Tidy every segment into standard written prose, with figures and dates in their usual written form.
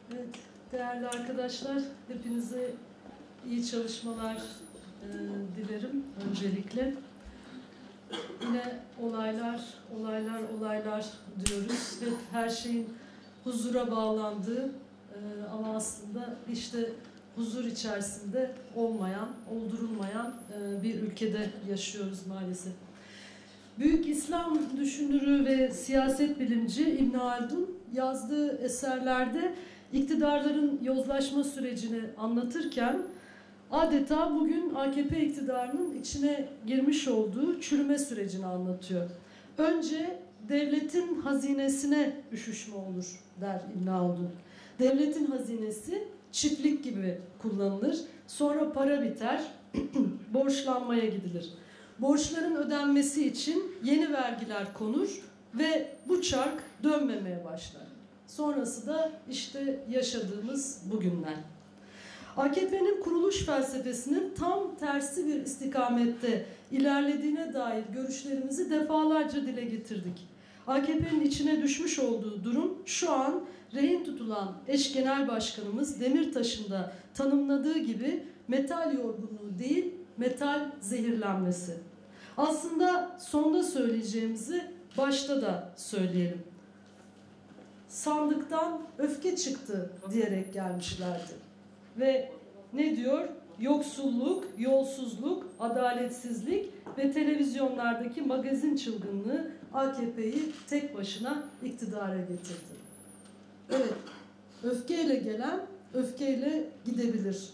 Evet, değerli arkadaşlar, hepinize iyi çalışmalar dilerim öncelikle. Yine olaylar diyoruz. Hep her şeyin huzura bağlandığı ama aslında işte huzur içerisinde oldurulmayan bir ülkede yaşıyoruz maalesef. Büyük İslam düşünürü ve siyaset bilimci İbn Haldun yazdığı eserlerde iktidarların yozlaşma sürecini anlatırken adeta bugün AKP iktidarının içine girmiş olduğu çürüme sürecini anlatıyor. Önce devletin hazinesine üşüşme olur der İbn Haldun. Devletin hazinesi çiftlik gibi kullanılır. Sonra para biter, borçlanmaya gidilir. Borçların ödenmesi için yeni vergiler konur ve bu çark dönmemeye başlar. Sonrası da işte yaşadığımız bugünler. AKP'nin kuruluş felsefesinin tam tersi bir istikamette ilerlediğine dair görüşlerimizi defalarca dile getirdik. AKP'nin içine düşmüş olduğu durum şu an rehin tutulan eş genel başkanımız Demirtaş'ın da tanımladığı gibi metal yorgunluğu değil, metal zehirlenmesi. Aslında sonda söyleyeceğimizi başta da söyleyelim. Sandıktan öfke çıktı diyerek gelmişlerdi. Ve ne diyor? Yoksulluk, yolsuzluk, adaletsizlik ve televizyonlardaki magazin çılgınlığı AKP'yi tek başına iktidara getirdi. Evet, öfkeyle gelen öfkeyle gidebilir.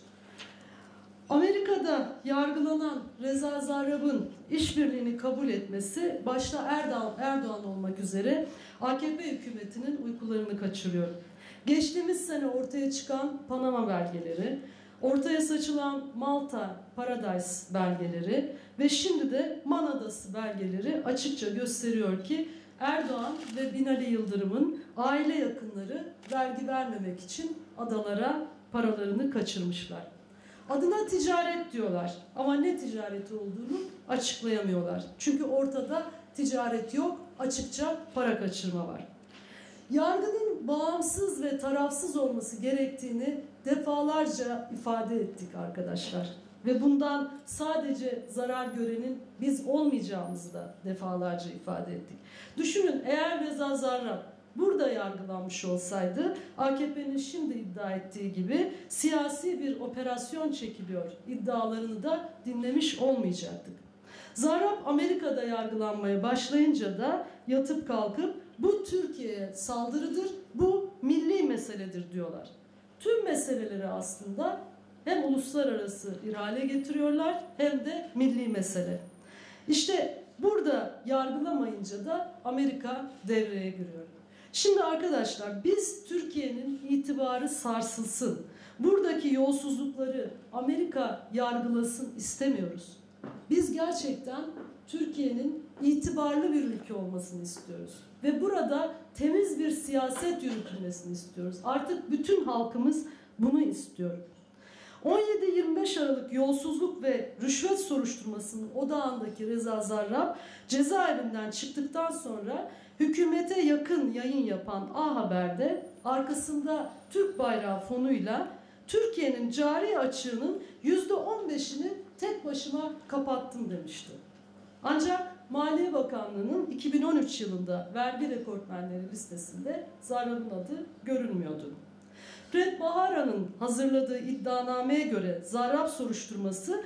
Amerika'da yargılanan Reza Zarrab'ın işbirliğini kabul etmesi başta Erdoğan olmak üzere AKP hükümetinin uykularını kaçırıyor. Geçtiğimiz sene ortaya çıkan Panama belgeleri, ortaya saçılan Malta Paradise belgeleri ve şimdi de Man Adası belgeleri açıkça gösteriyor ki Erdoğan ve Binali Yıldırım'ın aile yakınları vergi vermemek için adalara paralarını kaçırmışlar. Adına ticaret diyorlar ama ne ticareti olduğunu açıklayamıyorlar. Çünkü ortada ticaret yok, açıkça para kaçırma var. Yargının bağımsız ve tarafsız olması gerektiğini defalarca ifade ettik arkadaşlar. Ve bundan sadece zarar görenin biz olmayacağımızı da defalarca ifade ettik. Düşünün, eğer Reza Zarrab burada yargılanmış olsaydı AKP'nin şimdi iddia ettiği gibi siyasi bir operasyon çekiliyor iddialarını da dinlemiş olmayacaktık. Zarrab Amerika'da yargılanmaya başlayınca da yatıp kalkıp bu Türkiye'ye saldırıdır, bu milli meseledir diyorlar. Tüm meseleleri aslında hem uluslararası ihale getiriyorlar hem de milli mesele. İşte burada yargılamayınca da Amerika devreye giriyor. Şimdi arkadaşlar biz Türkiye'nin itibarı sarsılsın, buradaki yolsuzlukları Amerika yargılasın istemiyoruz. Biz gerçekten Türkiye'nin itibarlı bir ülke olmasını istiyoruz. Ve burada temiz bir siyaset yürütülmesini istiyoruz. Artık bütün halkımız bunu istiyor. 17-25 Aralık yolsuzluk ve rüşvet soruşturmasının odağındaki Reza Zarrab cezaevinden çıktıktan sonra hükümete yakın yayın yapan A Haber'de arkasında Türk bayrağı fonuyla Türkiye'nin cari açığının %15'ini tek başıma kapattım demişti. Ancak Maliye Bakanlığı'nın 2013 yılında vergi rekortmenleri listesinde Zarrab'ın adı görünmüyordu. Fred Bahara'nın hazırladığı iddianameye göre Zarrab soruşturması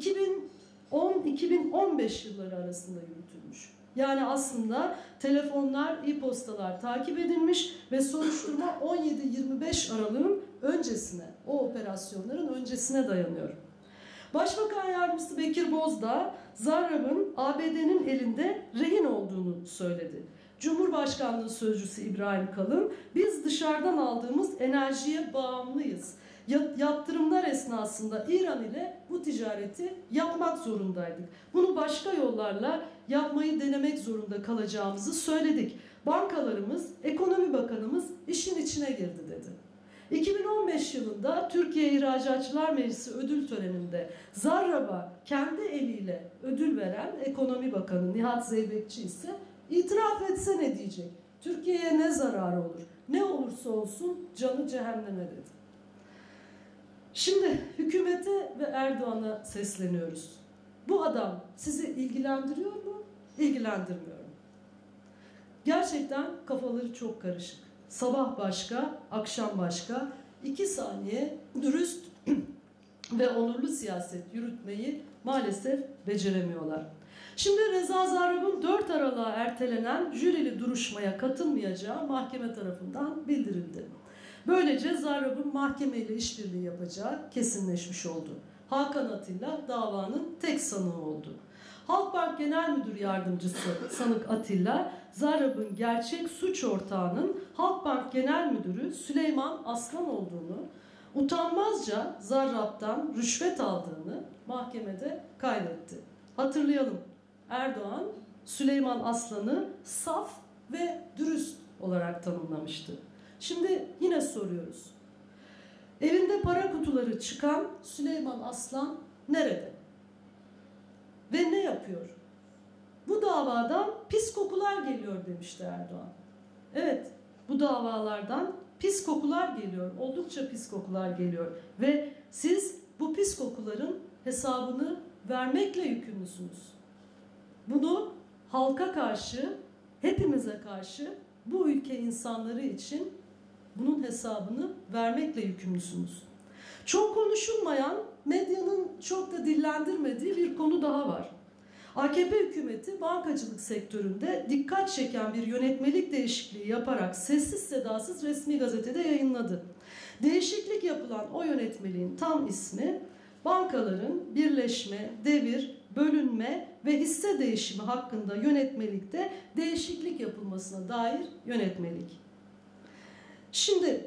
2010-2015 yılları arasında yürütülmüş. Yani aslında telefonlar, e-postalar takip edilmiş ve soruşturma 17-25 Aralık'ın öncesine, o operasyonların öncesine dayanıyor. Başbakan Yardımcısı Bekir Bozdağ, Zarrab'ın ABD'nin elinde rehin olduğunu söyledi. Cumhurbaşkanlığı Sözcüsü İbrahim Kalın, biz dışarıdan aldığımız enerjiye bağımlıyız. Yaptırımlar esnasında İran ile bu ticareti yapmak zorundaydık. Bunu başka yollarla yapmayı denemek zorunda kalacağımızı söyledik. Bankalarımız, Ekonomi Bakanımız işin içine girdi dedi. 2015 yılında Türkiye İhracatçılar Meclisi ödül töreninde Zarrab'a kendi eliyle ödül veren Ekonomi Bakanı Nihat Zeybekçi ise itiraf etse ne diyecek? Türkiye'ye ne zararı olur? ne olursa olsun canı cehenneme dedi. Şimdi hükümete ve Erdoğan'a sesleniyoruz. Bu adam sizi ilgilendiriyor mu? İlgilendirmiyor mu? Gerçekten kafaları çok karışık. Sabah başka, akşam başka. 2 saniye dürüst ve onurlu siyaset yürütmeyi maalesef beceremiyorlar. Şimdi Reza Zarrab'ın 4 Aralık'a ertelenen jürili duruşmaya katılmayacağı mahkeme tarafından bildirildi. Böylece Zarrab'ın mahkemeyle işbirliği yapacağı kesinleşmiş oldu. Hakan Atilla davanın tek sanığı oldu. Halkbank Genel Müdür Yardımcısı sanık Atilla, Zarrab'ın gerçek suç ortağının Halkbank Genel Müdürü Süleyman Aslan olduğunu, utanmazca Zarrab'dan rüşvet aldığını mahkemede kaydetti. Hatırlayalım, Erdoğan Süleyman Aslan'ı saf ve dürüst olarak tanımlamıştı. Şimdi yine soruyoruz. Evinde para kutuları çıkan Süleyman Aslan nerede? Ve ne yapıyor? Bu davadan pis kokular geliyor demişti Erdoğan. Evet, bu davalardan pis kokular geliyor. Oldukça pis kokular geliyor. Ve siz bu pis kokuların hesabını vermekle yükümlüsünüz. Bunu halka karşı, hepimize karşı, bu ülke insanları için bunun hesabını vermekle yükümlüsünüz. Çok konuşulmayan, medyanın çok da dillendirmediği bir konu daha var. AKP hükümeti bankacılık sektöründe dikkat çeken bir yönetmelik değişikliği yaparak sessiz sedasız resmi gazetede yayınladı. Değişiklik yapılan o yönetmeliğin tam ismi bankaların birleşme, devir, bölünme ve hisse değişimi hakkında yönetmelikte değişiklik yapılmasına dair yönetmelik. Şimdi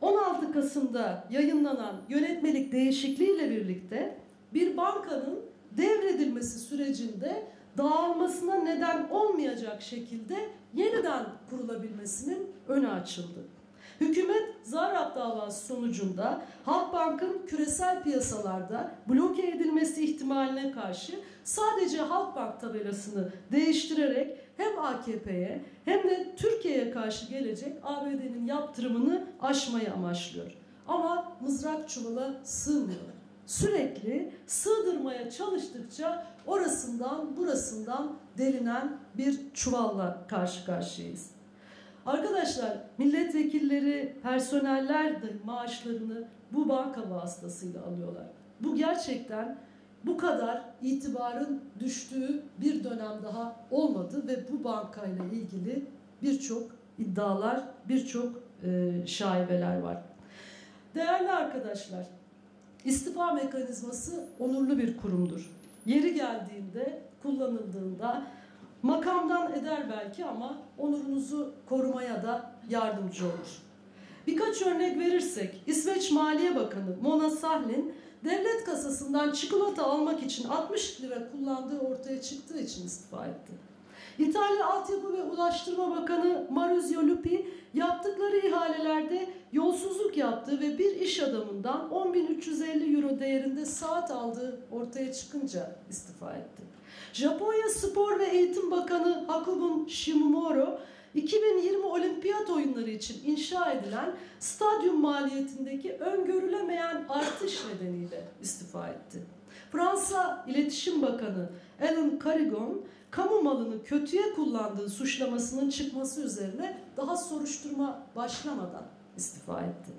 16 Kasım'da yayınlanan yönetmelik değişikliğiyle birlikte bir bankanın devredilmesi sürecinde dağılmasına neden olmayacak şekilde yeniden kurulabilmesinin önü açıldı. Hükümet Zarrab davası sonucunda Halkbank'ın küresel piyasalarda bloke edilmesi ihtimaline karşı sadece Halkbank tabelasını değiştirerek hem AKP'ye hem de Türkiye'ye karşı gelecek ABD'nin yaptırımını aşmayı amaçlıyor. Ama mızrak çuvala sığmıyor. Sürekli sığdırmaya çalıştıkça orasından burasından delinen bir çuvalla karşı karşıyayız. Arkadaşlar, milletvekilleri, personeller de maaşlarını bu banka vasıtasıyla alıyorlar. Bu gerçekten bu kadar itibarın düştüğü bir dönem daha olmadı ve bu bankayla ilgili birçok iddialar, birçok şaibeler var. Değerli arkadaşlar, istifa mekanizması onurlu bir kurumdur. Yeri geldiğinde, kullanıldığında makamdan eder belki ama onurunuzu korumaya da yardımcı olur. Birkaç örnek verirsek, İsveç Maliye Bakanı Mona Sahlin, devlet kasasından çikolata almak için 60 lira kullandığı ortaya çıktığı için istifa etti. İtalya Altyapı ve Ulaştırma Bakanı Maurizio Lupi, yaptıkları ihalelerde yolsuzluk yaptığı ve bir iş adamından 10.350 euro değerinde saat aldığı ortaya çıkınca istifa etti. Japonya Spor ve Eğitim Bakanı Hakubun Shimomura, 2020 Olimpiyat Oyunları için inşa edilen stadyum maliyetindeki öngörülemeyen artış nedeniyle istifa etti. Fransa İletişim Bakanı Alain Carigon, kamu malını kötüye kullandığı suçlamasının çıkması üzerine daha soruşturma başlamadan istifa etti.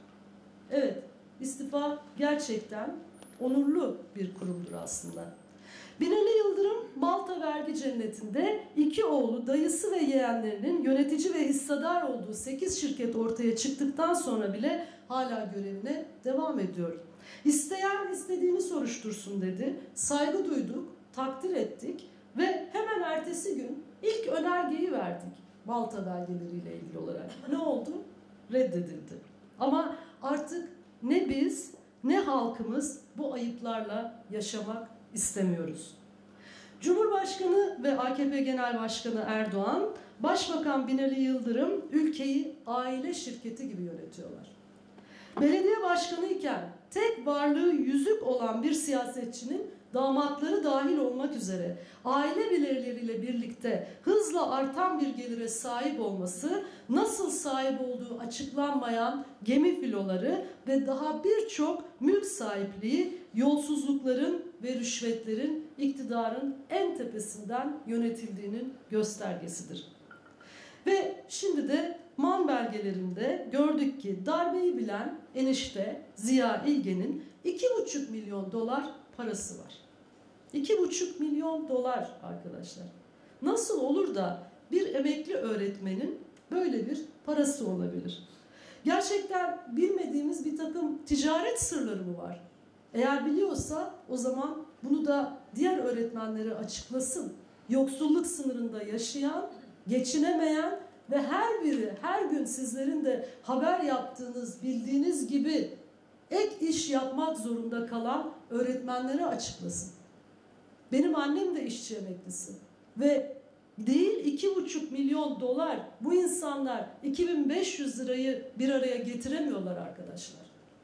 Evet, istifa gerçekten onurlu bir kurumdur aslında. Binali Yıldırım, Malta vergi cennetinde 2 oğlu, dayısı ve yeğenlerinin yönetici ve hissedar olduğu 8 şirket ortaya çıktıktan sonra bile hala görevine devam ediyor. İsteyen istediğini soruştursun dedi. Saygı duyduk, takdir ettik ve hemen ertesi gün ilk önergeyi verdik Malta belgeleriyle ilgili olarak. Ne oldu? Reddedildi. Ama artık ne biz ne halkımız bu ayıplarla yaşamak istemiyoruz. Cumhurbaşkanı ve AKP Genel Başkanı Erdoğan, Başbakan Binali Yıldırım ülkeyi aile şirketi gibi yönetiyorlar. Belediye başkanı iken tek varlığı yüzük olan bir siyasetçinin damatları dahil olmak üzere aile bireyleriyle birlikte hızla artan bir gelire sahip olması, nasıl sahip olduğu açıklanmayan gemi filoları ve daha birçok mülk sahipliği, yolsuzlukların ve rüşvetlerin iktidarın en tepesinden yönetildiğinin göstergesidir. Ve şimdi de Man belgelerinde gördük ki darbeyi bilen enişte Ziya İlgen'in 2,5 milyon dolar parası var. 2,5 milyon dolar arkadaşlar. Nasıl olur da bir emekli öğretmenin böyle bir parası olabilir? Gerçekten bilmediğimiz bir takım ticaret sırları mı var? Eğer biliyorsa o zaman bunu da diğer öğretmenlere açıklasın. Yoksulluk sınırında yaşayan, geçinemeyen ve her biri her gün sizlerin de haber yaptığınız, bildiğiniz gibi ek iş yapmak zorunda kalan öğretmenlere açıklasın. Benim annem de işçi emeklisi ve değil 2,5 milyon dolar, bu insanlar 2.500 lirayı bir araya getiremiyorlar arkadaşlar.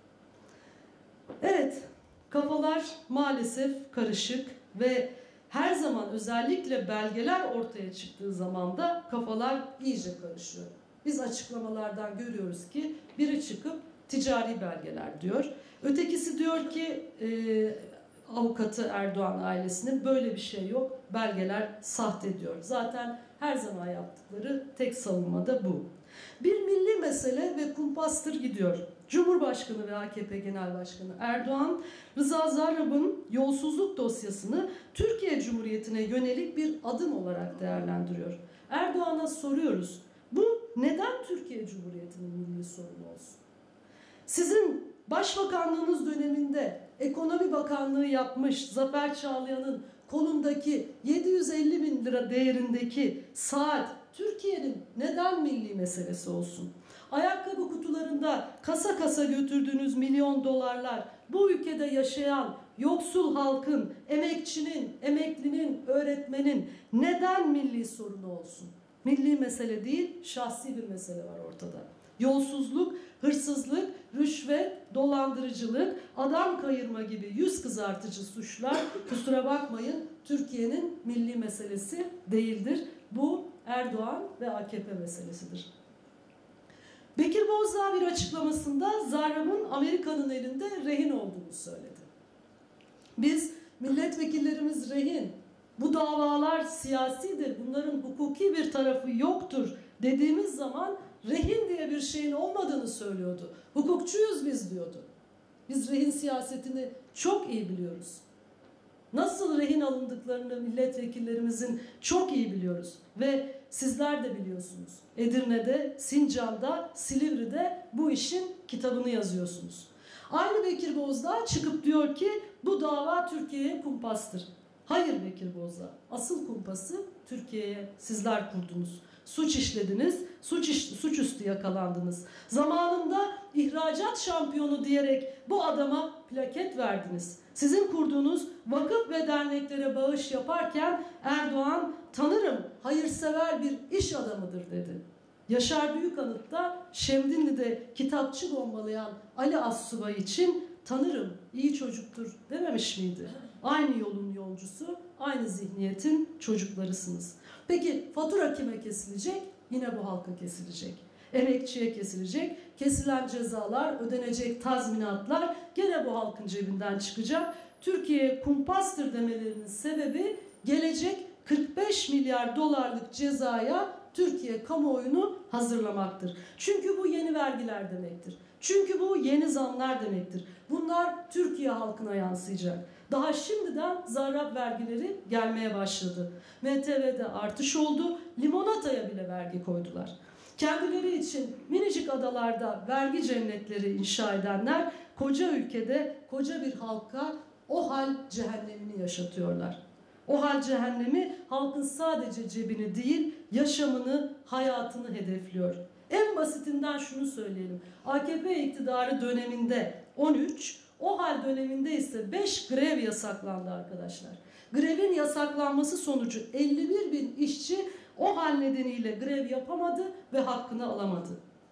Evet, kafalar maalesef karışık ve her zaman özellikle belgeler ortaya çıktığı zaman da kafalar iyice karışıyor. Biz açıklamalardan görüyoruz ki biri çıkıp ticari belgeler diyor. Ötekisi diyor ki avukatı Erdoğan ailesinin böyle bir şey yok, belgeler sahte diyor. Zaten her zaman yaptıkları tek savunma da bu. Bir milli mesele ve kumpastır gidiyor. Cumhurbaşkanı ve AKP Genel Başkanı Erdoğan, Rıza Zarrab'ın yolsuzluk dosyasını Türkiye Cumhuriyeti'ne yönelik bir adım olarak değerlendiriyor. Erdoğan'a soruyoruz, bu neden Türkiye Cumhuriyeti'nin milli sorunu olsun? Sizin Başbakanlığınız döneminde Ekonomi Bakanlığı yapmış Zafer Çağlayan'ın kolundaki 750 bin lira değerindeki saat Türkiye'nin neden milli meselesi olsun? Ayakkabı kutularında kasa kasa götürdüğünüz milyon dolarlar bu ülkede yaşayan yoksul halkın, emekçinin, emeklinin, öğretmenin neden milli sorunu olsun? Milli mesele değil, şahsi bir mesele var ortada. Yolsuzluk, hırsızlık, rüşvet, dolandırıcılık, adam kayırma gibi yüz kızartıcı suçlar, kusura bakmayın, Türkiye'nin milli meselesi değildir. Bu Erdoğan ve AKP meselesidir. Bekir Bozdağ bir açıklamasında Zarrab'ın Amerika'nın elinde rehin olduğunu söyledi. Biz milletvekillerimiz rehin, bu davalar siyasidir, bunların hukuki bir tarafı yoktur dediğimiz zaman rehin diye bir şeyin olmadığını söylüyordu. Hukukçuyuz biz diyordu. Biz rehin siyasetini çok iyi biliyoruz. Nasıl rehin alındıklarını milletvekillerimizin çok iyi biliyoruz. Ve sizler de biliyorsunuz. Edirne'de, Sincan'da, Silivri'de bu işin kitabını yazıyorsunuz. Aynı Bekir Bozdağ çıkıp diyor ki bu dava Türkiye'ye kumpastır. Hayır Bekir Bozdağ. Asıl kumpası Türkiye'ye sizler kurdunuz. Suç işlediniz, suçüstü yakalandınız. Zamanında ihracat şampiyonu diyerek bu adama plaket verdiniz. Sizin kurduğunuz vakıf ve derneklere bağış yaparken Erdoğan tanırım hayırsever bir iş adamıdır dedi. Yaşar Büyükanıt da Şemdinli'de kitapçı bombalayan Ali Assubay için tanırım iyi çocuktur dememiş miydi? Aynı yolun yolcusu, aynı zihniyetin çocuklarısınız. Peki fatura kime kesilecek? Yine bu halka kesilecek. Emekçiye kesilecek. Kesilen cezalar, ödenecek tazminatlar gene bu halkın cebinden çıkacak. Türkiye'ye kumpastır demelerinin sebebi gelecek 45 milyar dolarlık cezaya Türkiye kamuoyunu hazırlamaktır. Çünkü bu yeni vergiler demektir. Çünkü bu yeni zamlar demektir. Bunlar Türkiye halkına yansıyacak. Daha şimdiden zarrab vergileri gelmeye başladı. MTV'de artış oldu. Limonataya bile vergi koydular. Kendileri için minicik adalarda vergi cennetleri inşa edenler koca ülkede koca bir halka o hal cehennemini yaşatıyorlar. O hal cehennemi halkın sadece cebini değil yaşamını, hayatını hedefliyor. En basitinden şunu söyleyelim. AKP iktidarı döneminde 13, o hal döneminde ise 5 grev yasaklandı arkadaşlar. Grevin yasaklanması sonucu 51 bin işçi o hal nedeniyle grev yapamadı ve hakkını alamadı.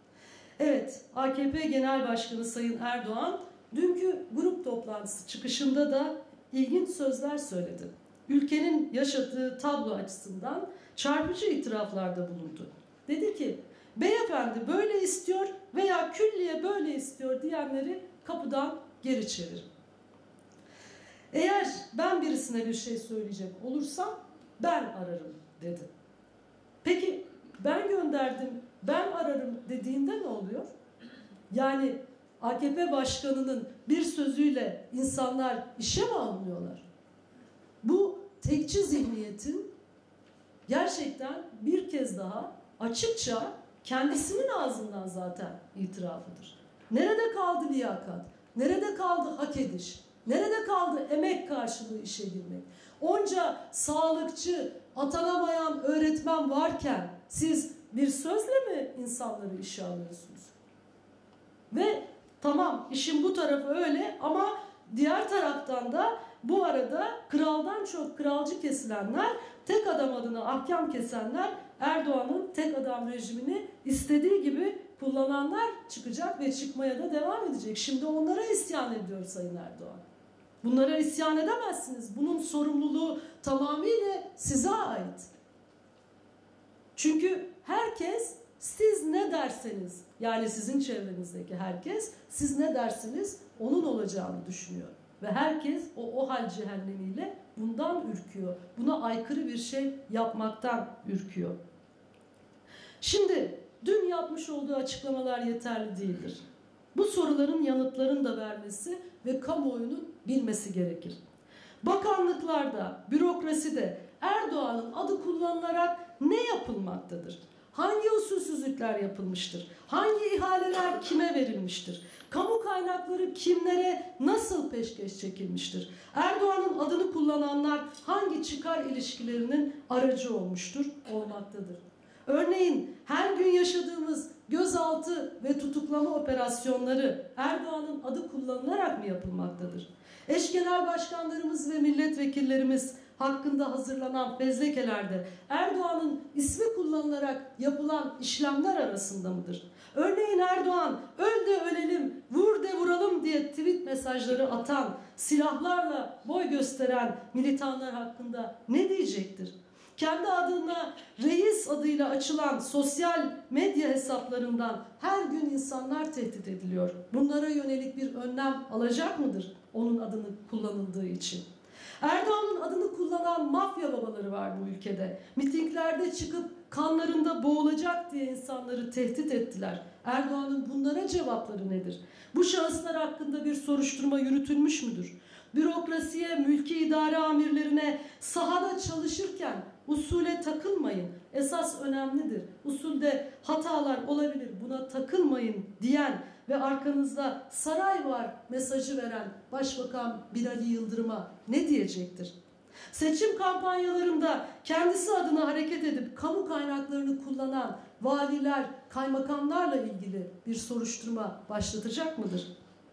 Evet, AKP Genel Başkanı Sayın Erdoğan dünkü grup toplantısı çıkışında da ilginç sözler söyledi. Ülkenin yaşadığı tablo açısından çarpıcı itiraflarda bulundu. Dedi ki, beyefendi böyle istiyor veya külliye böyle istiyor diyenleri kapıdan geri çevir. Eğer ben birisine bir şey söyleyecek olursam ben ararım dedi. Peki ben gönderdim, ben ararım dediğinde ne oluyor? Yani AKP başkanının bir sözüyle insanlar işe mi alınıyorlar? Bu tekçi zihniyetin gerçekten bir kez daha açıkça kendisinin ağzından zaten itirafıdır. Nerede kaldı liyakat? Nerede kaldı hak ediş? Nerede kaldı emek karşılığı işe girmek? Onca sağlıkçı, atanamayan öğretmen varken siz bir sözle mi insanları işe alıyorsunuz? Ve tamam, işin bu tarafı öyle ama diğer taraftan da bu arada kraldan çok kralcı kesilenler, tek adam adına ahkam kesenler, Erdoğan'ın tek adam rejimini istediği gibi kullananlar çıkacak ve çıkmaya da devam edecek. Şimdi onlara isyan ediyor Sayın Erdoğan. Bunlara isyan edemezsiniz. Bunun sorumluluğu tamamıyla size ait. Çünkü herkes siz ne derseniz, yani sizin çevrenizdeki herkes siz ne dersiniz onun olacağını düşünüyor. Ve herkes o hal cehennemiyle bundan ürküyor. Buna aykırı bir şey yapmaktan ürküyor. Şimdi dün yapmış olduğu açıklamalar yeterli değildir. Bu soruların yanıtlarını da vermesi ve kamuoyunun bilmesi gerekir. Bakanlıklarda, bürokraside Erdoğan'ın adı kullanılarak ne yapılmaktadır? Hangi usulsüzlükler yapılmıştır? Hangi ihaleler kime verilmiştir? Kamu kaynakları kimlere nasıl peşkeş çekilmiştir? Erdoğan'ın adını kullananlar hangi çıkar ilişkilerinin aracı olmuştur, olmaktadır? Örneğin her gün yaşadığımız gözaltı ve tutuklama operasyonları Erdoğan'ın adı kullanılarak mı yapılmaktadır? Eş genel başkanlarımız ve milletvekillerimiz hakkında hazırlanan fezlekelerde Erdoğan'ın ismi kullanılarak yapılan işlemler arasında mıdır? Örneğin Erdoğan öl de ölelim, vur de vuralım diye tweet mesajları atan, silahlarla boy gösteren militanlar hakkında ne diyecektir? Kendi adına reis adıyla açılan sosyal medya hesaplarından her gün insanlar tehdit ediliyor. Bunlara yönelik bir önlem alacak mıdır onun adını kullanıldığı için? Erdoğan'ın adını kullanan mafya babaları var bu ülkede. Mitinglerde çıkıp kanlarında boğulacak diye insanları tehdit ettiler. Erdoğan'ın bunlara cevapları nedir? Bu şahıslar hakkında bir soruşturma yürütülmüş müdür? Bürokrasiye, mülki idare amirlerine sahada çalışırken usule takılmayın. Esas önemlidir. Usulde hatalar olabilir. Buna takılmayın diyen ve arkanızda saray var mesajı veren Başbakan Binali Yıldırım'a ne diyecektir? Seçim kampanyalarında kendisi adına hareket edip kamu kaynaklarını kullanan valiler, kaymakamlarla ilgili bir soruşturma başlatacak mıdır?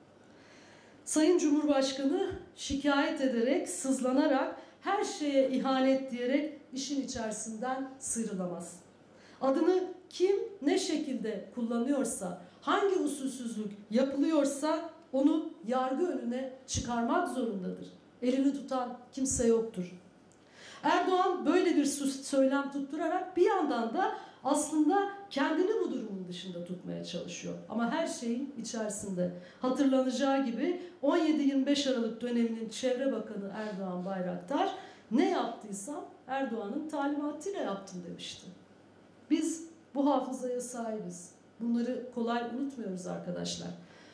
Sayın Cumhurbaşkanı şikayet ederek, sızlanarak, her şeye ihanet diyerek işin içerisinden sıyrılamaz. Adını kim ne şekilde kullanıyorsa, hangi usulsüzlük yapılıyorsa onu yargı önüne çıkarmak zorundadır. Elini tutan kimse yoktur. Erdoğan böyle bir söylem tutturarak bir yandan da aslında kendini bu durumun dışında tutmaya çalışıyor. Ama her şeyin içerisinde. Hatırlanacağı gibi 17-25 Aralık döneminin Çevre Bakanı Erdoğan Bayraktar ne yaptıysam Erdoğan'ın talimatıyla yaptım demişti. Biz bu hafızaya sahibiz. Bunları kolay unutmuyoruz arkadaşlar.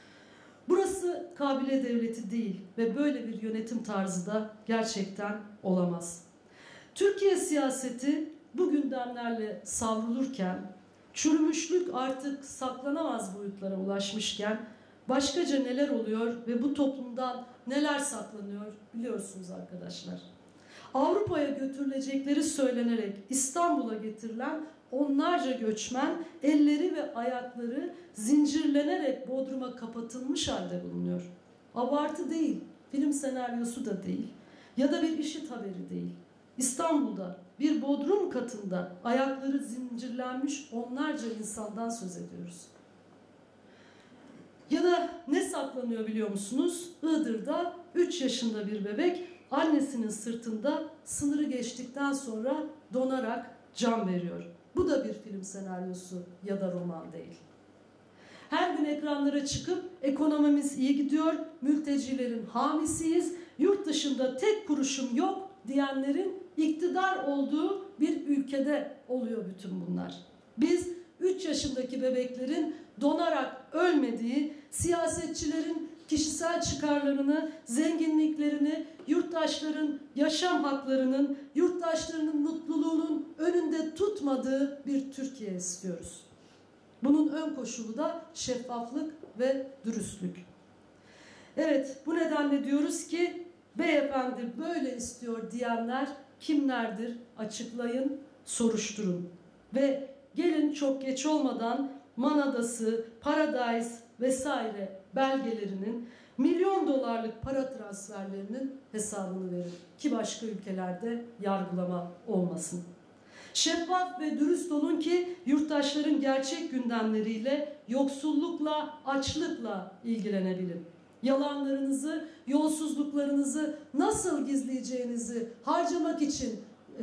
Burası kabile devleti değil ve böyle bir yönetim tarzı da gerçekten olamaz. Türkiye siyaseti bu gündemlerle savrulurken, çürümüşlük artık saklanamaz boyutlara ulaşmışken başkaca neler oluyor ve bu toplumdan neler saklanıyor biliyorsunuz arkadaşlar. Avrupa'ya götürülecekleri söylenerek İstanbul'a getirilen onlarca göçmen elleri ve ayakları zincirlenerek Bodrum'a kapatılmış halde bulunuyor. Abartı değil, film senaryosu da değil ya da bir IŞİD haberi değil. İstanbul'da bir bodrum katında ayakları zincirlenmiş onlarca insandan söz ediyoruz. Ya da ne saklanıyor biliyor musunuz? Iğdır'da 3 yaşında bir bebek annesinin sırtında sınırı geçtikten sonra donarak can veriyor. Bu da bir film senaryosu ya da roman değil. Her gün ekranlara çıkıp ekonomimiz iyi gidiyor, mültecilerin hamisiyiz, yurt dışında tek kuruşum yok diyenlerin iktidar olduğu bir ülkede oluyor bütün bunlar. Biz 3 yaşındaki bebeklerin donarak ölmediği, siyasetçilerin kişisel çıkarlarını, zenginliklerini, yurttaşların yaşam haklarının, yurttaşlarının mutluluğunun önünde tutmadığı bir Türkiye istiyoruz. Bunun ön koşulu da şeffaflık ve dürüstlük. Evet, bu nedenle diyoruz ki beyefendi böyle istiyor diyenler kimlerdir? Açıklayın, soruşturun. Ve gelin çok geç olmadan Man Adası, Paradise vesaire belgelerinin milyon dolarlık para transferlerinin hesabını verin. Ki başka ülkelerde yargılama olmasın. Şeffaf ve dürüst olun ki yurttaşların gerçek gündemleriyle, yoksullukla, açlıkla ilgilenebilin. Yalanlarınızı, yolsuzluklarınızı nasıl gizleyeceğinizi harcamak için,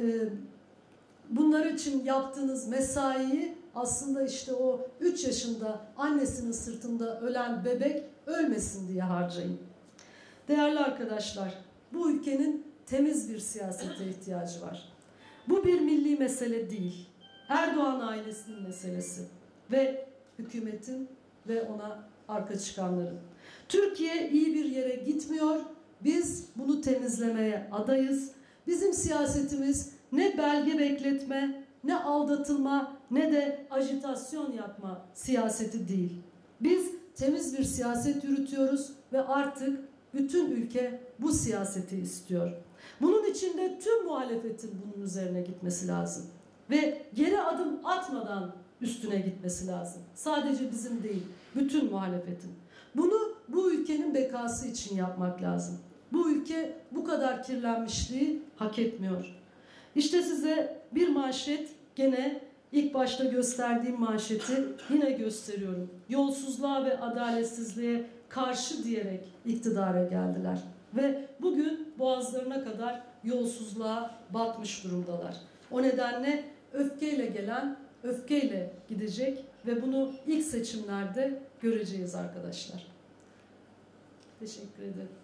bunlar için yaptığınız mesaiyi aslında işte o 3 yaşında annesinin sırtında ölen bebek ölmesin diye harcayın. Değerli arkadaşlar, bu ülkenin temiz bir siyasete ihtiyacı var. Bu bir milli mesele değil. Erdoğan ailesinin meselesi ve hükümetin ve ona arka çıkanların. Türkiye iyi bir yere gitmiyor. Biz bunu temizlemeye adayız. Bizim siyasetimiz ne belge bekletme, ne aldatılma, ne de ajitasyon yapma siyaseti değil. Biz temiz bir siyaset yürütüyoruz ve artık bütün ülke bu siyaseti istiyor. Bunun için de tüm muhalefetin bunun üzerine gitmesi lazım. Ve geri adım atmadan üstüne gitmesi lazım. Sadece bizim değil, bütün muhalefetin. Bunu bu ülkenin bekası için yapmak lazım. Bu ülke bu kadar kirlenmişliği hak etmiyor. İşte size bir manşet, gene ilk başta gösterdiğim manşeti yine gösteriyorum. Yolsuzluğa ve adaletsizliğe karşı diyerek iktidara geldiler. Ve bugün boğazlarına kadar yolsuzluğa batmış durumdalar. O nedenle öfkeyle gelen öfkeyle gidecek ve bunu ilk seçimlerde göreceğiz arkadaşlar. Teşekkür ederim.